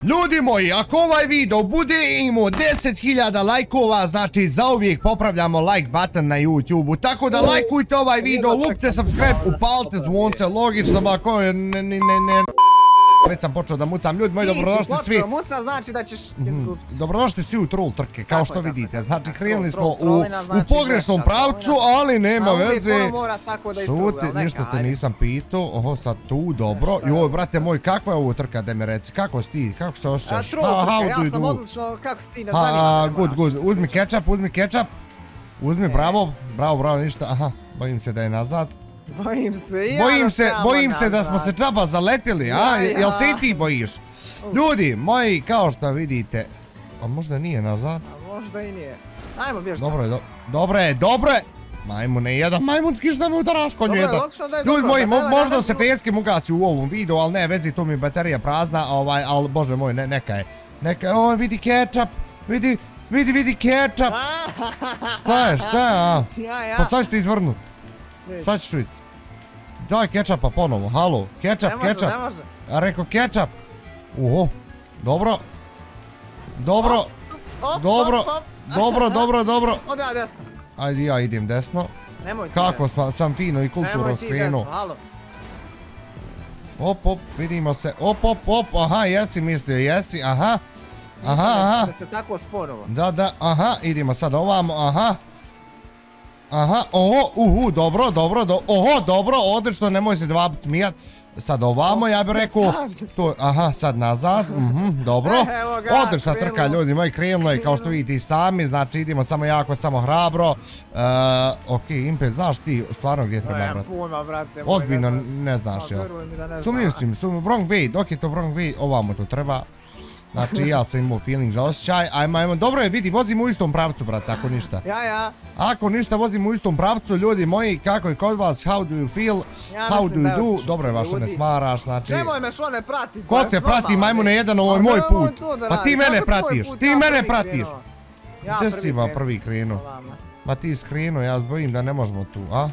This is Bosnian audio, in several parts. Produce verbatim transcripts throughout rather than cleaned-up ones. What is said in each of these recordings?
Ljudi moji, ako ovaj video bude imao deset hiljada lajkova, znači zauvijek popravljamo like button na YouTube-u. Tako da lajkujte ovaj video, lupite subscribe, upalite zvonce, logično, ba ko je ne ne ne ne... Već sam počeo da mucam, ljudi moji, dobrodošli svi. Počeo muca, znači da ćeš izgubiti. Dobrodošli svi u troll trke, kao što vidite. Znači, krenuli smo u pogrešnom pravcu, ali nema veze. Šuti, ništa te nisam pitao. Oho, sad tu, dobro. Joj, brate moj, kakva je ovo trka, da mi reci, kako si ti, kako se osjećaš? Troll trka, ja sam odlično, kako si ti, ne zanima. Good, good, uzmi ketchup, uzmi ketchup. Uzmi, bravo, bravo, bravo, ništa, aha, bojim se da je nazad. Bojim se, ja Bojim se, bojim se da smo se džaba zaletili, a? Jel se i ti bojiš? Ljudi, moji, kao što vidite... A možda nije nazad? A možda i nije. Ajmo, bjež tamo. Dobro je, dobro je, dobro je! Majmune, jedan majmunski šta me udaraš konju jedan. Ljudi moji, možda se facecam ugasi u ovom videu, ali ne, vezi, tu mi baterija prazna, ovaj, ali bože moj, neka je. Neka je, oj, vidi ketchup, vidi, vidi, vidi ketchup. Šta je, šta je, a? Pa sad ćete izvrnut. Sad ćeš vidjeti. Daj ketchupa ponovo, halo, ketchup, ketchup. Ne može, A rekao ketchup. Uho, dobro. Dobro. Dobro, dobro, dobro, dobro. Ode ja desno. Ajde ja idem desno. Nemoj ti desno. Kako sam fino i kulturno skrenuo. Nemoj ti desno, halo. Op, op, vidimo se. Op, op, op, aha, jesi mislio, jesi, aha. Aha, aha. Da se tako sponovo. Da, da, aha, idemo sad ovamo, aha. Aha, oho, uhu, dobro, dobro, do, oho, dobro, odlično, nemoj se dva put smijat. Sad ovamo, ja bih rekao, to, aha, sad nazad, mhm, dobro. Odlična trka, ljudi moji, krenulo je, kao što vidite i sami, znači idemo samo jako, samo hrabro. Okej, Impe, znaš ti stvarno gdje treba, brate? Puma, brate. Ozbiljno ne znaš, jel? Sumnjiv si mi, sumnjiv, wrong way, dok je to wrong way, ovamo to treba. Znači ja sam imao feeling za osjećaj, ajmo, ajmo, dobro je, vidi, vozim u istom pravcu, brate, ako ništa. Ja, ja. Ako ništa, vozim u istom pravcu, ljudi moji, kako je kod vas, how do you feel, how do you do, dobro je vašo ne smaraš, znači... Nemoj me što ne prati, ko te prati, majmune jedan, ovo je moj put, pa ti mene pratiš, ti mene pratiš. Gdje si ma prvi krenuo? Ma ti skrenuo, ja zbojim da ne možemo tu, a?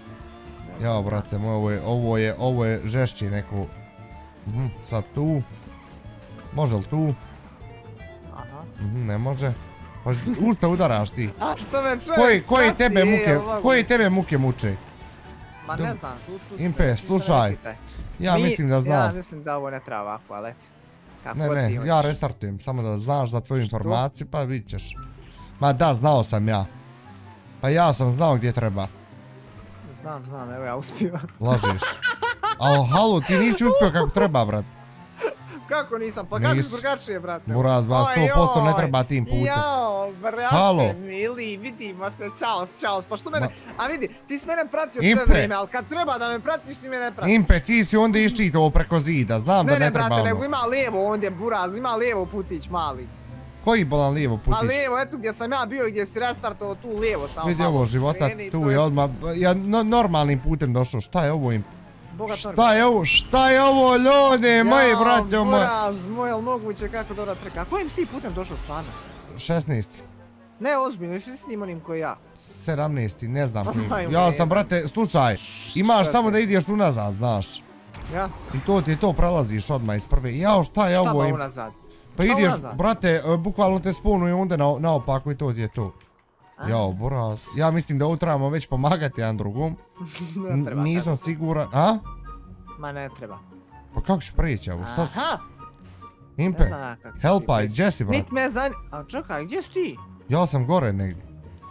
Jao, brate moj, ovo je, ovo je, ovo je žešći neko, sad tu. Može li tu? Aha. Ne može. Pa u šta udaraš ti? A što me čovjek Koji tebe muke, koji tebe muke muče? Ma ne znam. Impe, slušaj. Ja mislim da znam. Ja mislim da ovo ne treba ovako, ali eto. Ne, ne, ja restartujem, samo da znaš za tvoju informaciju, pa vidit ćeš. Ma da, znao sam ja. Pa ja sam znao gdje treba. Znam, znam, evo ja uspijem. Lažeš. Al, halo, ti nisi uspio kako treba, brat. Kako nisam, pa kako drugačije, brate? Buraz, ba, sto posto ne treba tim putem. Jao, brate, mili, vidimo se, čaos, čaos, pa što mene... A vidi, ti si mene pratio sve vrijeme, ali kad treba da me pratiš, ti me ne pratiš. Impe, ti si onda iščitao preko zida, znam da ne treba ono. Ne, ne, brate, nego ima lijevo ondje, Buraz, ima lijevo putić mali. Koji bolan lijevo putić? A lijevo, eto gdje sam ja bio i gdje si restartovao tu lijevo samo. Vidi ovo, života tu je odmah, ja normalnim putem došao, šta je ovo im? Šta je ovo, šta je ovo, ljudi, moji brate, moji. Buraz, moj, jel moguće kako dobra trka. A kojim si ti putem došao stvarno? šesnaesti. Ne, ozbiljno, jesi s njim onim koji ja? sedamnaesti, ne znam kojim. Ja sam, brate, slučaj, imaš samo da ideš unazad, znaš. Ja? I to ti to prelaziš odmah iz prve. Jao, šta je ovo? Šta ba unazad? Pa ideš, brate, bukvalno te spunuje onda naopako i to ti je to. Jao, Buraz, ja mislim da ovo trebamo već pomagati jedan drugom. Nisam siguran, a? Ma ne treba. Pa kako ću prijeći ovo, šta si? Aha! Impe, helpaj, gdje si, brat? Nik me zanima, a čekaj, gdje si ti? Ja sam gore negdje.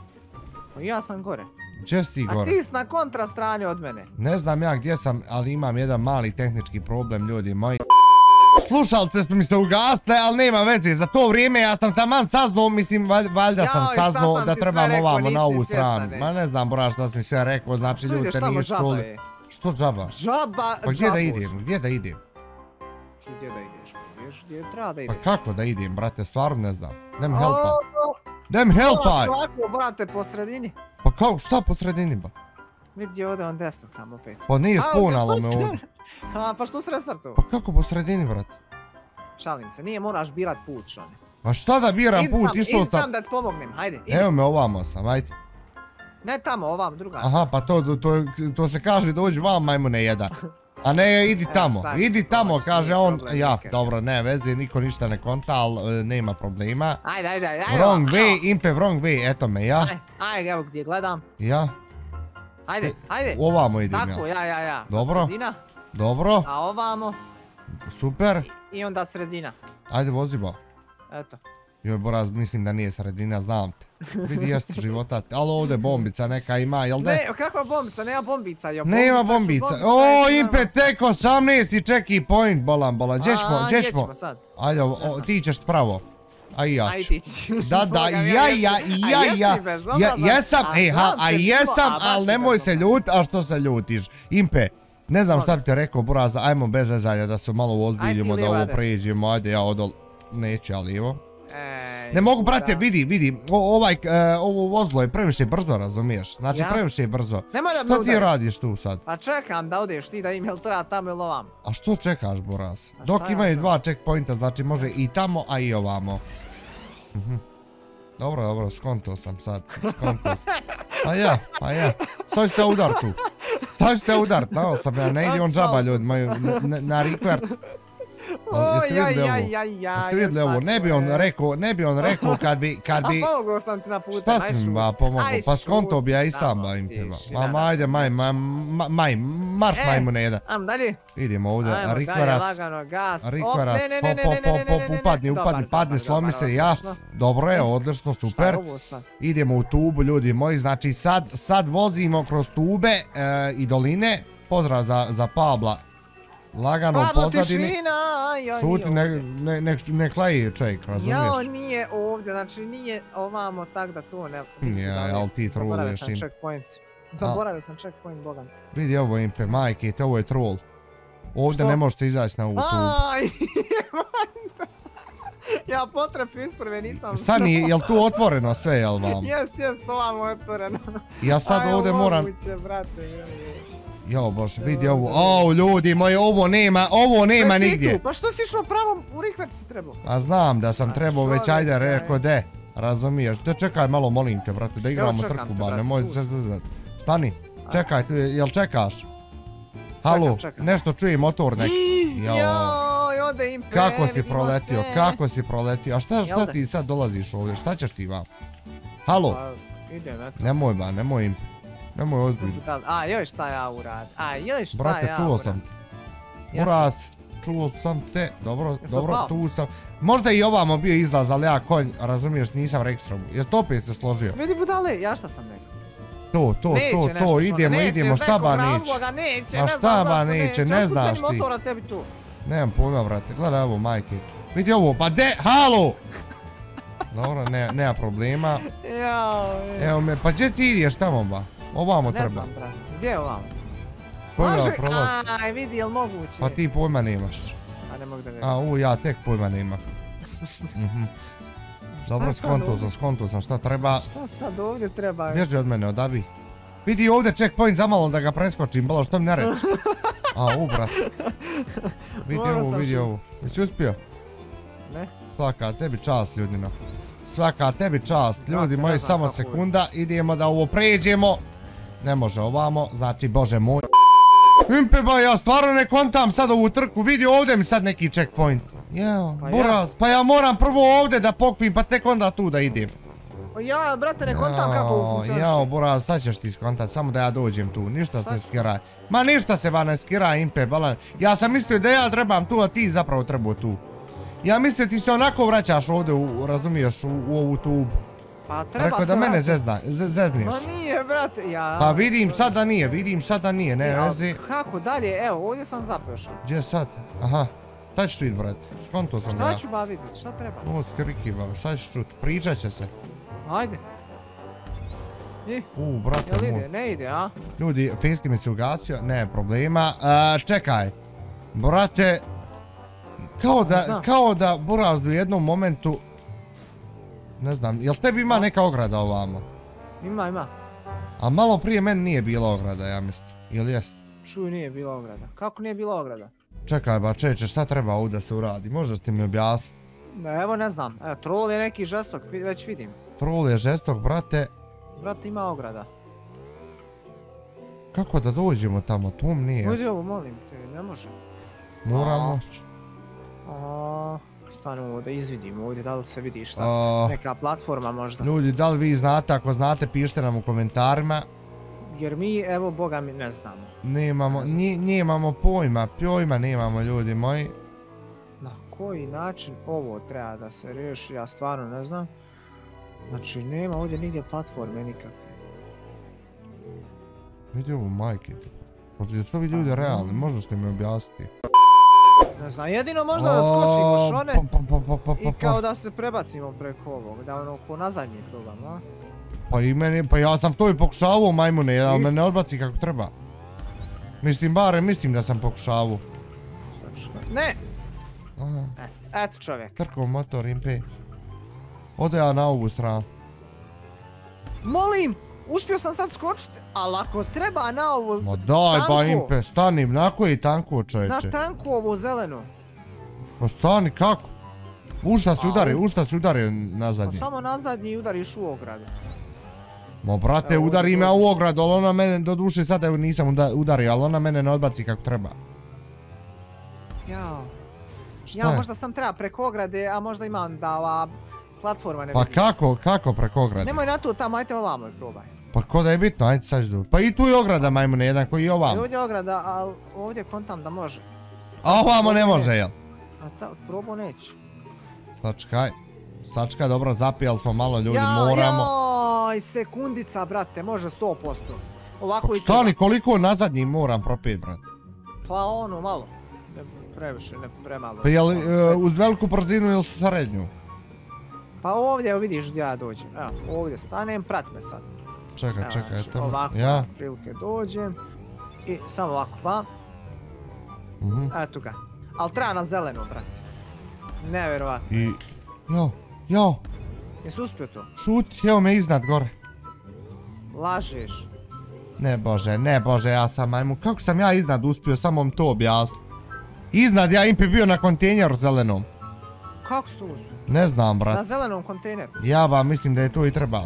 Pa ja sam gore. Gdje si ti gore? A ti si na kontra strani od mene. Ne znam ja gdje sam, ali imam jedan mali tehnički problem, ljudi moji. Slušalce su mi se ugasle, ali nema veze, za to vrijeme ja sam taman saznao, mislim, valjda sam saznao da trebam ovamo na ovu stranu. Ma ne znam, Buraz, šta si mi sve rekao, znači ljudi te nisu čuli. Što džaba? Džaba, pa gdje da idem, gdje da idem? Što gdje da ideš? Ideš gdje treba da ideš? Pa kako da idem, brate, stvarno ne znam. Dem helpaj. Dem helpaj! Ovako, brate, po sredini. Pa kako, šta po sredini, ba? Vidi ovdje on desno tamo opet. Pa nije spunalo me ovdje. A, pa što si restartovao? Pa kako po sredini, brate? Šalim se, nije moraš birat put, šone. Pa šta da biram put, išao sam... Idi tam da ti pomognem, hajde. Evo me ovamo sam, hajde. Ne tamo, ovam, druga. Aha, pa to se kaže dođi vam, majmune jedan. A ne, idi tamo, idi tamo, kaže on, ja, dobro, ne vezi, niko ništa ne konta, ali nema problema. Ajde, ajde, ajde. Wrong way, Impe, wrong way, eto me, ja. Ajde, evo gdje gledam. Ja. Ajde, ajde. Ovamo idem, ja. Tako, ja, ja, ja. Dobro. Dobro. A ovamo. Super. I onda sredina. Ajde, vozi ba. Eto. Joj, Boraz, mislim da nije sredina, znam te. Vidi, jeste života, ali ovdje bombica neka ima, jel ne? Ne, kakva bombica, nema bombica, jo. Nema bombica. O, Impe, tek osamnaesti checky point, bolan, bolan. Gdje ćemo, gdje ćemo? Ajde, ti ćeš pravo. A i ja ću. Aj, ti ćeš. Da, da, ja, ja, ja, ja. Jesam, ej, a jesam, ali nemoj se ljut, a što se ljutiš? Impe, ne znam šta bi te rekao, Boraz, ajmo bez zezanja da se malo uozbiljimo, da ovo pređemo, ajde, ja odol, neću, ali evo. Ne mogu, brate, vidi, vidi, ovo vozilo je previše brzo, razumiješ? Znači, previše je brzo. Što ti radiš tu sad? Pa čekam da odeš ti da im jel treba tamo ili ovam. A što čekaš, Boraz? Dok imaju dva checkpointa, znači može i tamo, a i ovamo. Dobro, dobro, skonto sam sad, skonto sam. Pa ja, pa ja. Sad ćete udar tu. Sad ćete udar, dao sam ja, ne idi on džaba ljudi moji, na requert. Jeste vidjeli ovo? Jeste vidjeli ovo? Ne bi on rekao, ne bi on rekao kad bi, kad bi... A pomogao sam ti na putu, šta si mi ba pomogao? Pa skonto bi ja i sam ba im pjeva. Ma ajde, maj, maj, marš majmune jedan. Am dalje. Idemo ovdje, rikvarac. Rikvarac, hop, hop, hop, hop, upadni, upadni, padni, slomi se, ja. Dobro je, odlično, super. Idemo u tubu, ljudi moji, znači sad, sad vozimo kroz tube i doline. Pozdrav za Pabla. Lagano u pozadini. Šuti, ne klaji čovjek, razumiješ? Jao, nije ovdje, znači nije ovamo tak da to ne... Ja, ali ti troluješ im. Zaboravio sam checkpoint. Zaboravio sam checkpoint, bogan. Vidi ovo Impe, majke, ovo je troll. Ovdje ne možete izaći na ovu tubu. Aj, ja potrefio isprve, nisam... Stani, jel tu otvoreno sve, jel vam? Jest, jest, ovamo je otvoreno. Ja sad ovdje moram... Aj, moguće, brate, Jo bože, vidi ovo, o ljudi moji, ovo nema, ovo nema nigdje. Pa što si išao pravom, u rikvert si trebao? A znam da sam trebao, već ajde rekao de, razumiješ, da čekaj malo molim te brate, da igramo trku ba, nemoj se zezat. Stani, čekaj, jel čekaš? Halo, nešto čujem motor neki. Joj, ode Impe, kako si proletio, kako si proletio, a šta ti sad dolaziš ovdje, šta ćeš ti vam? Halo, nemoj ba, nemoj Impe. Nemoj ozbiljno. A, joj šta ja urad. A, joj šta ja urad. Brate, čuo sam te. Buraz, čuo sam te. Dobro, dobro, tu sam. Možda i ovamo bio izlaz, ali ja konj, razumiješ, nisam rekstromu. Jesi to opet se složio? Vidi budale, ja šta sam rekao? To, to, to, to, idemo, idemo, šta ba neće? A šta ba neće, ne znaš ti. Nemam pojma, brate, gledaj ovo, majke. Vidi ovo, pa de, halo! Dobro, nema problema. Evo me, pa gdje ti ideš tamo ba? Ovamo treba. Ne znam, brate. Gdje je ovamo? Može, aj vidi, jel moguće? Pa ti pojma nemaš. A ne mogu da vidim. A u, ja tek pojma nemam. Dobro, skonto sam, skonto sam, šta treba? Šta sad ovdje treba? Bježi od mene, odabi. Vidi ovdje checkpoint za malo da ga preskočim, balo što mi ne reći. A, u, brate. Vidi ovo, vidi ovo. Jesi uspio? Ne. Svaka tebi čast, ljudina. Svaka tebi čast, ljudi moji, samo sekunda, idemo da ovo pređemo. Ne može ovamo, znači, bože moj. Impe ba, ja stvarno ne kontam sad ovu trku, vidi ovdje mi sad neki checkpoint. Jeo, Buraz, pa ja moram prvo ovdje da pokpim, pa tek onda tu da idem. Ja, brate, ne kontam kako ovo funkcioniš. Jao, Buraz, sad ćeš ti skontat, samo da ja dođem tu, ništa se ne skiraj. Ma ništa se ba ne skiraj, Impe, balan. Ja sam mislio da ja trebam tu, a ti zapravo trebao tu. Ja mislio ti se onako vraćaš ovdje, razumiješ, u ovu tubu. Pa treba se rekao da mene zezniješ. Ma nije, brate, ja... Pa vidim sad da nije, vidim sad da nije, ne vezi. Kako dalje, evo, ovdje sam zapešao. Gdje sad? Aha, sad ću vidjeti, brate, skonto sam ja. Šta ću ba vidjeti, šta treba? Ovo skriki, ba, sad ću čuti, pričat će se. Ajde. U, brate moj. Jel ide, ne ide, a? Ljudi, Fejski mi se ugasio, ne problema. Čekaj, brate, kao da Buraz u jednom momentu, ne znam, jel tebi ima neka ograda ovamo? Ima, ima. A malo prije meni nije bila ograda, ja mislim. Jel jest? Čuj, nije bila ograda. Kako nije bila ograda? Čekaj ba, čeče, šta treba ovdje da se uradi? Možeš ti mi objasniti? Evo, ne znam. Evo, troll je neki žestok, već vidim. Troll je žestok, brate. Brate, ima ograda. Kako da dođemo tamo, to mi nije. Uđi ovo, molim te, ne može. Moramo. Stanu da izvidim ovdje, da li se vidi šta, neka platforma možda. Ljudi, da li vi znate, ako znate, pišite nam u komentarima. Jer mi, evo, boga mi ne znamo. Nemamo, nemamo pojma, pojma nemamo, ljudi moji. Na koji način ovo treba da se riješi, ja stvarno ne znam. Znači, nema ovdje nigdje platforme nikakve. Vidi ovo, majke. Možda su ovi ljudi realni, možda što mi objasniti. Ne znam, jedino možda da skočimo šone i kao da se prebacimo preko ovog, da ono ko nazadnje probam, a? Pa i meni, pa ja sam to i pokušavao, majmune, da me ne odbaci kako treba. Mislim, barem mislim da sam pokušavao. Ne! Eto čovjek. Trkao motor, impe. Ode ja na ovu stranu. Molim! Uspio sam sad skočiti, ali ako treba na ovo tanko... Ma daj ba impe, stanim, na koji tanko čovječe? Na tanku ovo zeleno. Pa stani, kako? U šta si udari, u šta si udari na zadnji? Pa samo na zadnji udariš u ogradu. Ma brate, udari me u ogradu, ali ona mene, do duše sad evo nisam udario, ali ona mene ne odbaci kako treba. Jao. Ja možda sam treba preko ograde, a možda imam da ova platforma ne vidi. Pa kako, kako preko ograde? Nemoj na to tamo, ajte ovamo i probaj. Pa ko da je bitno, ajde sad ću. Pa i tu je ograda, majmune, jedan koji je ovamo. Ovdje je ograda, ali ovdje kontam da može. A ovamo ne može, jel? A ta, probao neću. Sačkaj. Sačkaj, dobro, zapijali smo malo ljudi, moramo. Jaj, sekundica, brate, može sto posto. Ovako i to. Stani, koliko nazadnji moram propit, brate? Pa ono, malo. Previše, ne premalo. Pa jel uz veliku brzinu ili srednju? Pa ovdje vidiš gdje ja dođem. Evo, ovdje stanem, prati me sad. Čekaj, čekaj, eto. Ovako, na prilike dođem. I samo ovako, pa. Eto ga. Ali treba na zeleno, brate. Nevjerovatno. I... Jao, jao. Jesi uspio to? Šuti, evo me iznad gore. Lažeš. Ne bože, ne bože, ja sam majmun. Kako sam ja iznad uspio, samo vam to objasniti. Iznad ja impi bio na kontejneru zelenom. Kako si to uspio? Ne znam, brat. Na zelenom kontejneru? Ja vam mislim da je to i trebalo.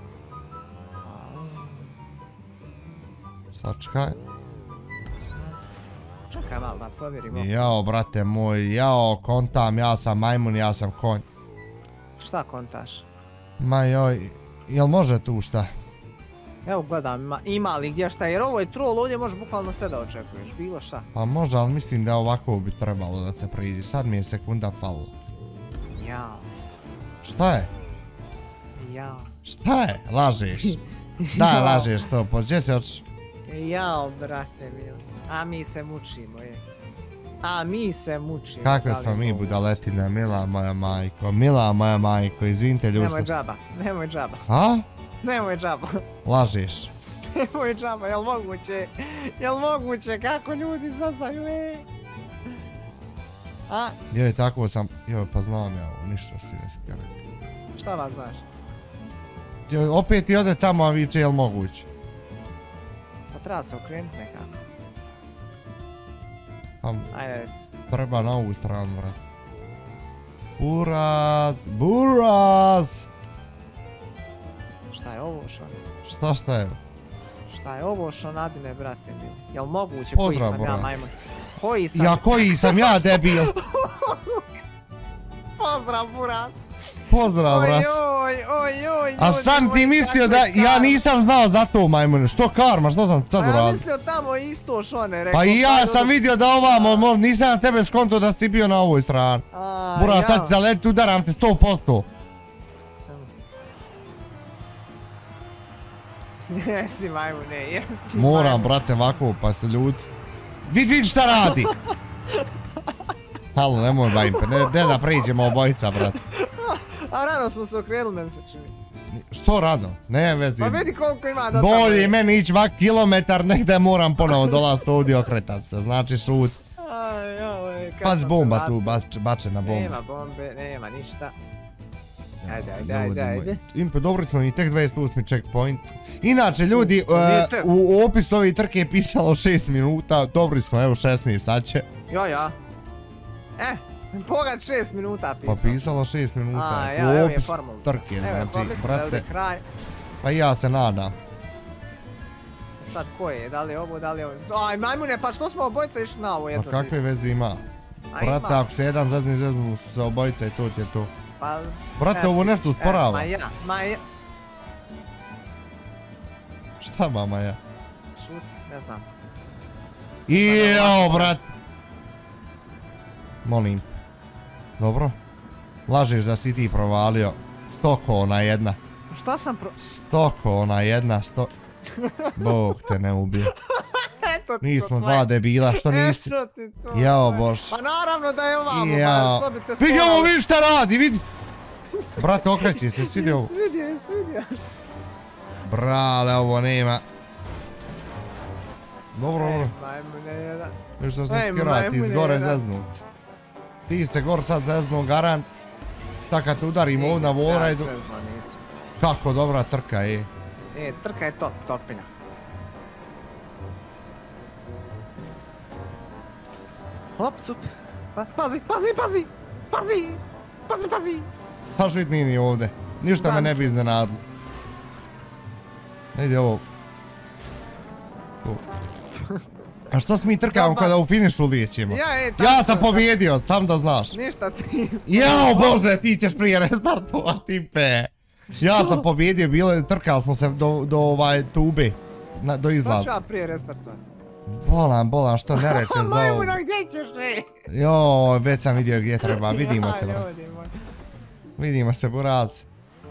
Sačekaj. Čekaj malo da provjerimo. Jao, brate moj, jao, kontam, ja sam majmun, ja sam konj. Šta kontaš? Ma joj, jel može tu šta? Evo gledam, ima li gdje šta, jer ovo je troll, ovdje možeš bukvalno sve da očekuješ, bilo šta. Pa može, ali mislim da ovako bi trebalo da se priđi, sad mi je sekunda falila. Jao. Šta je? Jao. Šta je? Lažeš? Da, lažeš to, pa gdje si oči? Jao, brate mili, a mi se mučimo, je. A mi se mučimo. Kakve smo mi budaletine, mila moja majko, mila moja majko, izvinite ljudi. Nemoj džaba, nemoj džaba. A? Nemoj džaba. Lažeš. Nemoj džaba, jel moguće? Jel moguće? Kako ljudi zazaju, e? A? Joj, tako sam, joj, pa znam ja ovo, ništa si ne skara. Šta vas znaš? Joj, opet i ode tamo, a viče, jel moguće? Pa treba se okrenuti nekako. Ajde. Treba na ovu stranu, vrat. Buraz, buraz! Šta je ovo šon? Šta šta je? Šta je ovo šonadine, brate mili? Jel moguće koji sam ja majmun? Koji sam? Ja koji sam ja, debil? Pozdrav, buraz! Pozdrav, brat. Oj, oj, oj, a sam ti mislio da ja nisam znao za to, majmune. Što karma, što sam sad uradio? Ja mislio tamo isto šone, rekao. Pa i ja sam vidio da ovamo, nisam na tebe skonto da si bio na ovoj strani. Buraz, sad ti zaleti, udaram te sto posto. Jesi majmune, jesi majmune. Moram, brate, ovako, pa se ljuti. Vid, vid šta radi. Halo, nemoj bajimpe, ne da priđemo obojica, brate. A rano smo se okrenuli, meni se čini. Što rano? Ne vezi. Pa vidi koliko ima do tamo. Bolje meni ići vak kilometar, negdje moram ponovo dolazit ovdje okretat se, znači šut. Pazi bomba tu, bačena bomba. Nema bombe, nema ništa. Ajde, ajde, ajde, ajde. Impe, dobri smo i tek dvadeset osmi checkpoint. Inače, ljudi, u opisu ove trke je pisalo šest minuta, dobri smo, evo šesnaest sad će. Jo, ja. Eh, pogad šest minuta pisalo. Pa pisalo šest minuta, u opisu trke, znači, brate. Pa i ja se nadam. sad ko je, da li je ovo, da li je ovo. Aj, majmune, pa što smo obojica išli na ovo jedno? Pa kakve veze ima? Brate, ako se jedan zezni zeznu sa obojica i to ti je to. Brate, ovo nešto usporava. Ma ja, ma ja. Šta ba, Maja? Šuti, ne znam. Ijo, brat. Molim. Dobro. Lažeš da si ti provalio. Stoko ona jedna. Šta sam pro... Stoko ona jedna, sto... Bog te ne ubije. Mi smo dva debila, što nisi... Jao, bož. Pa naravno da je ovamo, ba, što bi te stvorali. Vidi ovo, vidi šta radi, vidi. Brate, okreći se, svidi ovo. Svidio je, svidio. Brale, ovo nema. Dobro, dobro. Majmune jedan. Viš što se skira, ti zgore zeznut. Ti se gor sad zeznu, garant. Sad kad te udarimo ovdje na wallridu. Kako dobra trka je. E, trka je top, topina. Hop, cup. Pazi, pazi, pazi! Pazi! Pazi, pazi! Paš vid nini ovdje. Ništa me ne bi iznenadilo. Ide ovo. A što s mi trkamo kada u finišu lijećimo? Ja sam pobjedio, sam da znaš. Ništa ti. Jao bože, ti ćeš prije restartovati pe. Ja sam pobjedio, bilo trkali smo se do ovaj tube. Do izlaza. Šta ću ja prije restartovati? Bolan, bolan, što ne reče za ovo. Majmuna, gdje ćeš ne? Joj, već sam vidio gdje treba, vidimo se brat. Vidimo se, Buraz.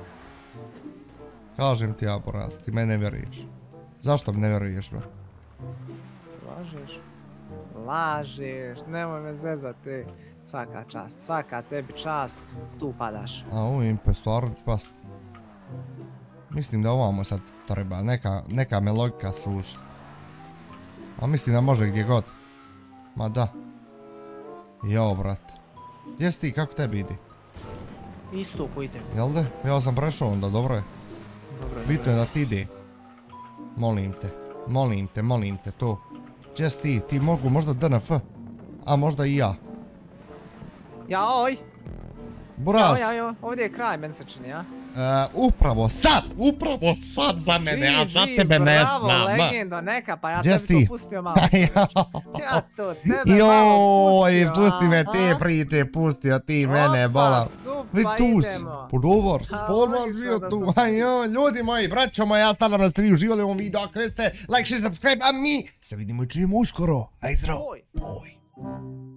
Kažem ti ja, Buraz, ti mene ne vjeruješ. Zašto mi ne vjeruješ, bro? Lažeš. Lažeš, nemoj me zezati. Svaka čast, svaka tebi čast, tu padaš. A u impe, stvarno ću past. Mislim da ovamo sad treba, neka, neka me logika sluša. A mislim da može gdje god. Ma da. Jo, brat. Gdje si ti, kako tebi ide? Isto ko idem. Jel de? Ja sam prešao onda, dobro je. Dobro je. Bitno je da ti ide. Molim te, molim te, molim te, to. Gdje si ti? Ti mogu možda D N F. A možda i ja. Jaoj! Buraz! Jaoj, jaoj, ovdje je kraj, meni se čini, ja? Upravo sad, upravo sad za mene, ja za tebe ne znam. Bravo, legendo, neka, pa ja tebi to pustio malo. Ja to tebe malo pustio. Joj, pusti me te priče, pustio ti mene, bolam. Vi tu si, podobar, spolno zvio tu. Ljudi moji, braćo moji, ja stavljam da ste vi uživali u ovom videu, ako jeste, like, share, subscribe, a mi se vidimo i čujemo uskoro. Ajde zdravo. Boj.